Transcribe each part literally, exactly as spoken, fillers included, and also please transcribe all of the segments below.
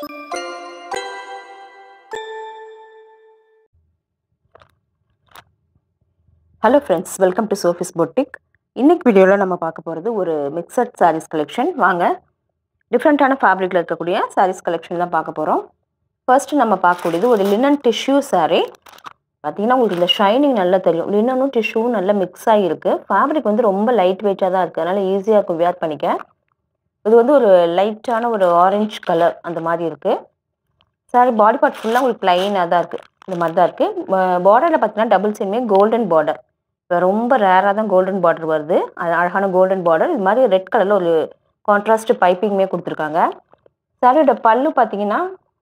Hello friends, welcome to Sophie's Boutique. இன்னைக்கு வீடியோல நம்ம பார்க்க போறது ஒரு மிக்சட் sarees collection. வாங்க டிஃபரண்டான ஃபேப்ரிக்ல இருக்கக்கூடிய sarees collection தான் பார்க்க போறோம். ஃபர்ஸ்ட் நம்ம பார்க்கக்கூடியது ஒரு லினன் டிஷ்யூ saree. பாத்தீங்கன்னா உங்களுக்கு இந்த ஷைனிங் நல்லா தெரியும். லினனும் டிஷ்யூவும் நல்லா மிக்ஸ் ஆகி இருக்கு. ஃபேப்ரிக் வந்து ரொம்ப லைட் வெயிட்டா தான் இருக்கு. அதனால ஈஸியா இருக்கும் வியர் பண்ணிக்க. இது வந்து ஒரு லைட்டான ஒரு ஆரஞ்சு கலர் அந்த மாதிரி இருக்கு. saree பாடி பார்ட் ஃபுல்லா உங்களுக்கு ப்ளைனா தான் இருக்கு. இந்த மாதிரி தான் இருக்கு. பார்டர்ல பார்த்தீங்கன்னா டபுள் சைடுமே கோல்டன் பார்டர். ரொம்ப ரேரா தான் கோல்டன் பார்டர் வருது. அது அழகான கோல்டன் பார்டர். இது மாதிரி ரெட் கலர்ல ஒரு கான்ட்ராஸ்ட் பைப்பிங்மே கொடுத்துருக்காங்க. சாரியோட பல்லு பார்த்தீங்கன்னா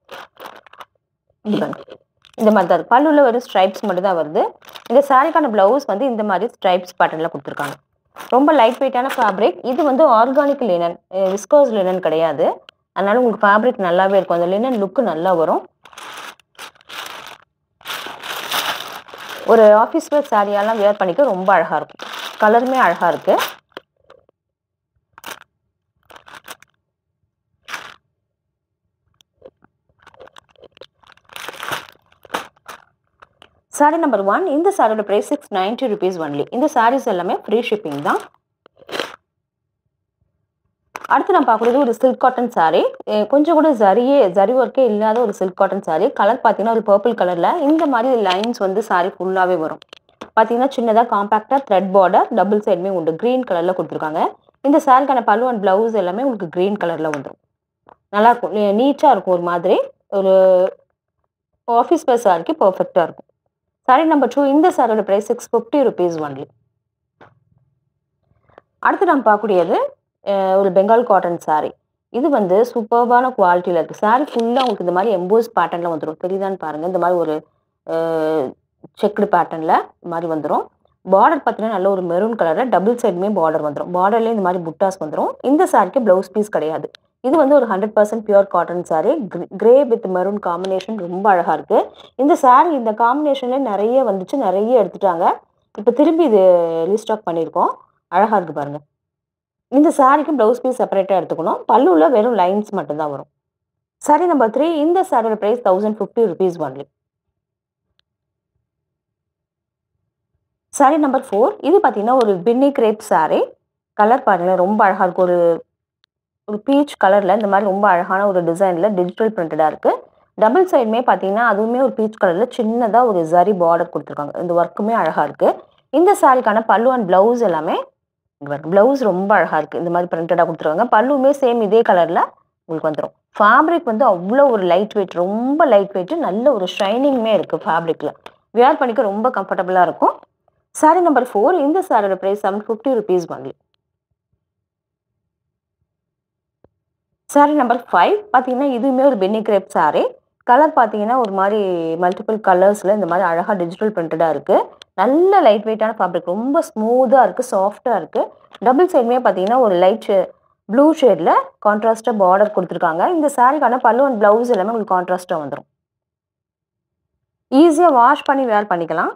இந்த மாதிரி தான் இருக்கு. பல்லுல ஒரு ஸ்ட்ரைப்ஸ் மட்டும் தான் வருது. இந்த சாரிக்கான பிளவுஸ் வந்து இந்த மாதிரி ஸ்ட்ரைப்ஸ் பேட்டர்ன்ல கொடுத்துருக்காங்க. ரொம்ப லைட் வெயிட்டான ஃபேப்ரிக். இது வந்து ஆர்கானிக் லினன், விஸ்கோஸ் லினன் கிடையாது. அதனால உங்களுக்கு ஃபேப்ரிக் நல்லாவே இருக்கும். அந்த லினன் லுக் நல்லா வரும். ஒரு ஆஃபீஸ் வேர் சாரியாலாம் வியர் பண்ணிக்க ரொம்ப அழகா இருக்கும். கலருமே அழகா இருக்கு. Sari number one. இந்த சாரியோட price six ninety rupees only. இந்த சாரீஸ் எல்லாமே ஃப்ரீ ஷிப்பிங் தான். அடுத்து நான் பார்க்குறது ஒரு சில்க் காட்டன் சாரீ. கொஞ்சம் கூட ஜரியே ஜரி ஒர்க்கே இல்லாத ஒரு சில்க் காட்டன் சாரீ. கலர் பார்த்தீங்கன்னா ஒரு பர்பிள் கலர்ல இந்த மாதிரி லைன்ஸ் வந்து சாரீ ஃபுல்லாவே வரும். பார்த்தீங்கன்னா சின்னதாக காம்பாக்டாக த்ரெட் பார்டர் டபுள் சைடுமே உண்டு. க்ரீன் கலரில் கொடுத்துருக்காங்க. இந்த சாரிக்கான பல்லு அண்ட் ப்ளவுஸ் எல்லாமே உங்களுக்கு க்ரீன் கலரில் வந்துடும். நல்லாயிருக்கும், நீட்டாக இருக்கும். ஒரு மாதிரி ஒரு ஆஃபீஸ் வேர் சாரிக்கு பர்ஃபெக்டாக இருக்கும். Sari number two. இந்த சாரியோட price six fifty rupees only. அடுத்து நம்ம பார்க்கக்கூடியது ஒரு பெங்கால் காட்டன் சாரீ. இது வந்து சூப்பர்பான குவாலிட்டியில் இருக்குது. சாரீ ஃபுல்லாக உங்களுக்கு இந்த மாதிரி எம்போஸ் பேட்டர்னில் வந்துடும். தெரியுதான்னு பாருங்கள். இந்த மாதிரி ஒரு செக்குடு பேட்டர்னில் இந்த மாதிரி வந்துடும். பார்டர் பார்த்தீங்கன்னா நல்ல ஒரு மெரூன் கலரில் டபுள் சைடுமே பார்டர் வந்துடும். பார்டர்லேயே இந்த மாதிரி புட்டாஸ் வந்துடும். இந்த சாரிக்கு ப்ளவுஸ் பீஸ் கிடையாது. இது வந்து ஒரு hundred percent pure cotton sari. Grey with maroon combination ரொம்ப அழகாக இருக்குது. இந்த சாரீ இந்த காம்பினேஷன்லேயே நிறைய வந்துச்சு, நிறைய எடுத்துட்டாங்க. இப்போ திரும்பி இது ரீஸ்டாக் பண்ணியிருக்கோம். அழகாக இருக்குது பாருங்கள். இந்த சாரிக்கு ப்ளவுஸ் பீஸ் செப்பரேட்டாக எடுத்துக்கணும். பல்லுவில் வெறும் லைன்ஸ் மட்டும்தான் வரும். Sari number three. இந்த சாரியோட price thousand fifty rupees only. Sari number four. இது பார்த்தீங்கன்னா ஒரு பின்னி கிரேப் சாரீ. கலர் பாருங்கள் ரொம்ப அழகாக இருக்கும். ஒரு ஒரு பீச் கலரில் இந்த மாதிரி ரொம்ப அழகான ஒரு டிசைனில் டிஜிட்டல் பிரிண்டடாக இருக்குது. டபுள் சைடுமே பார்த்தீங்கன்னா அதுவுமே ஒரு பீச் கலரில் சின்னதாக ஒரு ஜரி பார்டர் கொடுத்துருக்காங்க. இந்த ஒர்க்குமே அழகாக இருக்குது. இந்த சாரிக்கான பல்லு அண்ட் ப்ளவுஸ் எல்லாமே ப்ளவுஸ் ரொம்ப அழகாக இருக்குது. இந்த மாதிரி பிரிண்டடாக கொடுத்துருவாங்க. பல்லுமே சேம் இதே கலரில் உங்களுக்கு வந்துடும். ஃபேப்ரிக் வந்து அவ்வளோ ஒரு லைட் வெயிட், ரொம்ப லைட் வெயிட், நல்ல ஒரு ஷைனிங்குமே இருக்குது ஃபேப்ரிக்கில். வியர் பண்ணிக்க ரொம்ப கம்ஃபர்டபுளாக இருக்கும். Sari number four. இந்த சாரியோட price seven fifty rupees only. Sari number five. பார்த்தீங்கன்னா இதுவுமே ஒரு பென்னி கிரேப் சாரீ. கலர் பார்த்தீங்கன்னா ஒரு மாதிரி மல்டிபிள் கலர்ஸில் இந்த மாதிரி அழகாக டிஜிட்டல் பிரிண்டடாக இருக்குது. நல்ல லைட் வெயிட்டான ஃபேப்ரிக், ரொம்ப ஸ்மூத்தாக இருக்குது, சாஃப்டாக இருக்குது. டபுள் சைடுமே பார்த்தீங்கன்னா ஒரு லைட் ப்ளூ ஷேடில் கான்ட்ராஸ்டாக பார்டர் கொடுத்துருக்காங்க. இந்த சாரிக்கான பல்லு அண்ட் ப்ளவுஸ் எல்லாமே உங்களுக்கு கான்ட்ராஸ்டாக வந்துடும். ஈஸியாக வாஷ் பண்ணி வேர் பண்ணிக்கலாம்.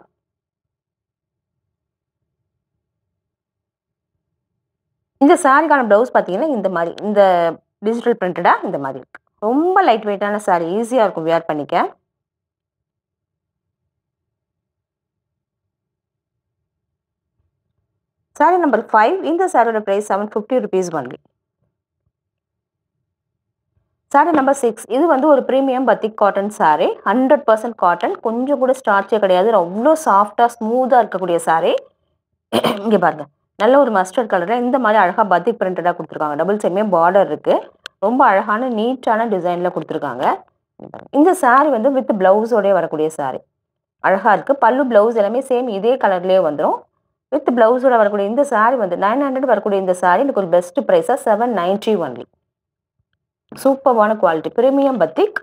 இந்த சாரிக்கான ப்ளவுஸ் பார்த்தீங்கன்னா இந்த மாதிரி இந்த டிஜிட்டல் பிரிண்டடாக இந்த மாதிரி இருக்கு. ரொம்ப லைட் வெயிட்டான சாரீ, ஈஸியாக இருக்கும் வியர் பண்ணிக்க. Sari number five. இந்த சாரியோட price seven fifty rupees only. Sari number six. இது வந்து ஒரு premium batik cotton sari. Hundred percent cotton. கொஞ்சம் கூட ஸ்டார்ச்சே கிடையாது. அவ்வளோ சாஃப்டாக ஸ்மூத்தாக இருக்கக்கூடிய சாரீ. இங்கே பாருங்கள், நல்ல ஒரு மஸ்டர்ட் கலரில் இந்த மாதிரி அழகாக பத்திக் பிரிண்டடாக கொடுத்துருக்காங்க. டபுள் சைடுமே பார்டர் இருக்குது. ரொம்ப அழகான நீட்டான டிசைனில் கொடுத்துருக்காங்க. இந்த சாரீ வந்து வித் ப்ளவுஸோடய வரக்கூடிய சாரீ. அழகாக இருக்குது. பல்லு ப்ளவுஸ் எல்லாமே சேம் இதே கலர்லேயே வந்துடும். வித் ப்ளவுஸோட வரக்கூடிய இந்த சாரீ வந்து நைன் ஹண்ட்ரட் வரக்கூடிய இந்த சாரீ எனக்கு ஒரு பெஸ்ட் ப்ரைஸாக செவன் நைன்டி ஒன்லி. சூப்பர்வான quality, premium batik.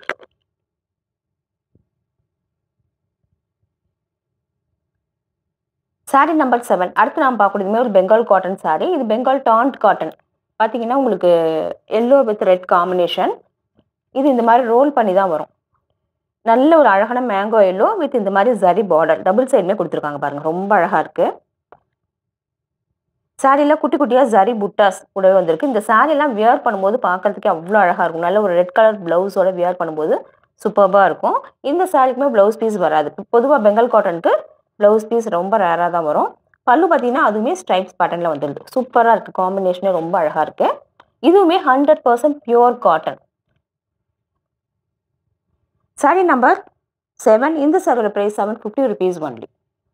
Sari number seven. அடுத்து நாம் பார்க்கக்கூடியதுமே ஒரு பெங்கால் காட்டன் சாரீ. இது பெங்கால் டாண்ட் காட்டன். பார்த்தீங்கன்னா உங்களுக்கு எல்லோ வித் ரெட் காம்பினேஷன். இது இந்த மாதிரி ரோல் பண்ணி தான் வரும். நல்ல ஒரு அழகான மேங்கோ எல்லோ வித் இந்த மாதிரி ஜரி பார்டர் டபுள் சைடுமே கொடுத்துருக்காங்க பாருங்கள். ரொம்ப அழகாக இருக்குது. சாரீல குட்டி குட்டியாக ஜரி புட்டாஸ் கூடவே வந்திருக்கு. இந்த சாரீலாம் வியர் பண்ணும்போது பார்க்கறதுக்கே அவ்வளோ அழகாக இருக்கும். நல்ல ஒரு ரெட் கலர் ப்ளவுஸோட வியர் பண்ணும்போது சூப்பர்பாக இருக்கும். இந்த சாரீக்குமே ப்ளவுஸ் பீஸ் வராது. பொதுவாக பெங்கால் காட்டனுக்கு ப்ளவுஸ் பீஸ் ரொம்ப ரேராக தான் வரும். பல்லு பார்த்தீங்கன்னா அதுவுமே ஸ்ட்ரைப்ஸ் பேட்டர்னில் வந்துடுது. சூப்பராக இருக்குது. காம்பினேஷனே ரொம்ப அழகாக இருக்குது. இதுவுமே hundred percent pure cotton. Sari number seven. இந்த சாரியோட price seven fifty rupees only.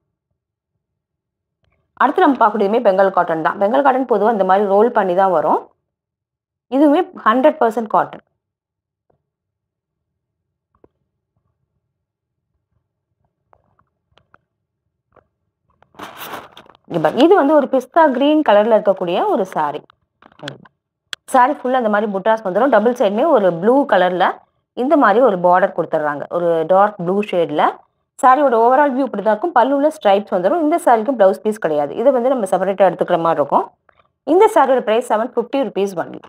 அடுத்து நம்ம பார்க்கக்கூடியதுமே பெங்கால் காட்டன் தான். பெங்கால் காட்டன் பொதுவாக இந்த மாதிரி ரோல் பண்ணி தான் வரும். இதுவுமே ஹண்ட்ரட் பர்சன்ட் காட்டன். இது வந்து ஒரு பிஸ்தா கிரீன் கலர்ல இருக்கக்கூடிய ஒரு சாரி. சாரி ஃபுல்லா இந்த மாதிரி புட்டாஸ் வந்துடும். டபுள் சைடுமே ஒரு ப்ளூ கலர்ல இந்த மாதிரி ஒரு பார்டர் கொடுத்துட்றாங்க. ஒரு டார்க் ப்ளூ ஷேட்ல. சாரியோட ஓவரால் வியூ இப்படி தான் இருக்கும். பல்லுல ஸ்ட்ரைப்ஸ் வந்துடும். இந்த சாரிக்கும் ப்ளவுஸ் பீஸ் கிடையாது. இதை வந்து நம்ம செப்பரேட்டாக எடுத்துக்கிற மாதிரி இருக்கும். இந்த சாரியோட price seven fifty rupees only.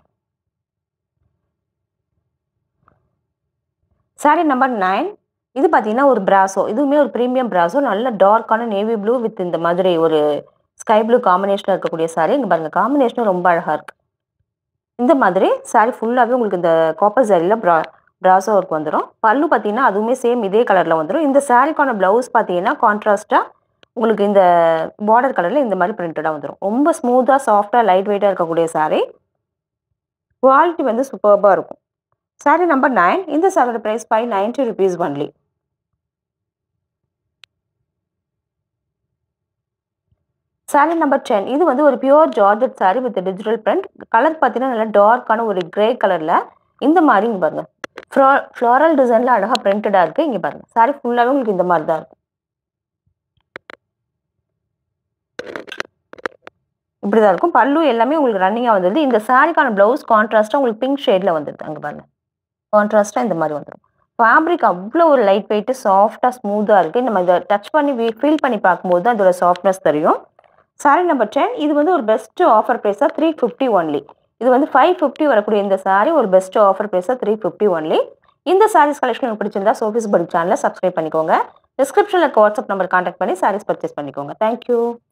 Sari number nine. இது பார்த்தீங்கன்னா ஒரு பிராசோ. இதுவுமே ஒரு ப்ரீமியம் பிராசோ. நல்ல டார்க்கான நேவி ப்ளூ வித் இந்த மாதிரி ஒரு ஸ்கை ப்ளூ காம்பினேஷனில் இருக்கக்கூடிய சாரி. இங்கே பாருங்கள், காம்பினேஷனும் ரொம்ப அழகாக இருக்குது. இந்த மாதிரி சாரி ஃபுல்லாகவே உங்களுக்கு இந்த காப்பர் சாரியில் ப்ரா பிராசோ ஒர்க் வந்துடும். பல்லு பார்த்தீங்கன்னா அதுவுமே சேம் இதே கலரில் வந்துடும். இந்த சாரிக்கான ப்ளவுஸ் பார்த்தீங்கன்னா கான்ட்ராஸ்ட்டாக உங்களுக்கு இந்த பார்டர் கலரில் இந்த மாதிரி பிரிண்டடாக வந்துடும். ரொம்ப ஸ்மூத்தாக சாஃப்டாக லைட் வெயிட்டாக இருக்கக்கூடிய சாரி. குவாலிட்டி வந்து சூப்பர்பாக இருக்கும். Sari number nine. இந்த சாரியோட price five ninety rupees only. Sari number ten. இது வந்து ஒரு pure georgette sari with digital print. Colour பார்த்தீங்கன்னா நல்லா டார்க்கான ஒரு கிரே கலரில் இந்த மாதிரி இங்கே பாருங்கள் ஃப்ளோ ஃப்ளாரல் டிசைனில் அழகாக பிரிண்டடாக இருக்குது. இங்கே பாருங்கள், சாரி ஃபுல்லாகவே உங்களுக்கு இந்த மாதிரி தான் இருக்கும். இப்படி தான் இருக்கும். பல்லு எல்லாமே உங்களுக்கு ரன்னிங்காக வந்துடுது. இந்த சாரிக்கான ப்ளவுஸ் கான்ட்ராஸ்ட்டாக உங்களுக்கு பிங்க் ஷேடில் வந்துடுது. அங்கே பாருங்கள், கான்ட்ராஸ்ட்டாக இந்த மாதிரி வந்துடும். ஃபேப்ரிக் அவ்வளோ ஒரு லைட் வெயிட்டு சாஃப்டாக ஸ்மூத்தாக இருக்குது. நம்ம இதை டச் பண்ணி ஃபீல் பண்ணி பார்க்கும்போது தான் அதோட சாஃப்ட்னஸ் தெரியும். Sari number ten. இது வந்து ஒரு பெஸ்ட் ஆஃபர் ப்ரைஸாக த்ரீ ஃபிஃப்டி ஒன்லி. இது வந்து ஃபைவ் ஃபிஃப்டி வரக்கூடிய இந்த சாரி ஒரு பெஸ்ட் ஆஃபர் ப்ரைஸாக த்ரீ ஃபிஃப்டி ஒன்லி. இந்த சாரீஸ் கலெக்ஷன் உங்களுக்கு பிடிச்சிருந்தா சோஃபிஸ் பொட்டிக் சேனலை சப்ஸ்கிரைப் பண்ணிக்கோங்க. டிஸ்கிரிப்ஷனில் இருக்க வாட்ஸ்அப் நம்பர் கான்டாக்ட் பண்ணி சாரீஸ் பர்ச்சேஸ் பண்ணிக்கோங்க. தேங்க்யூ.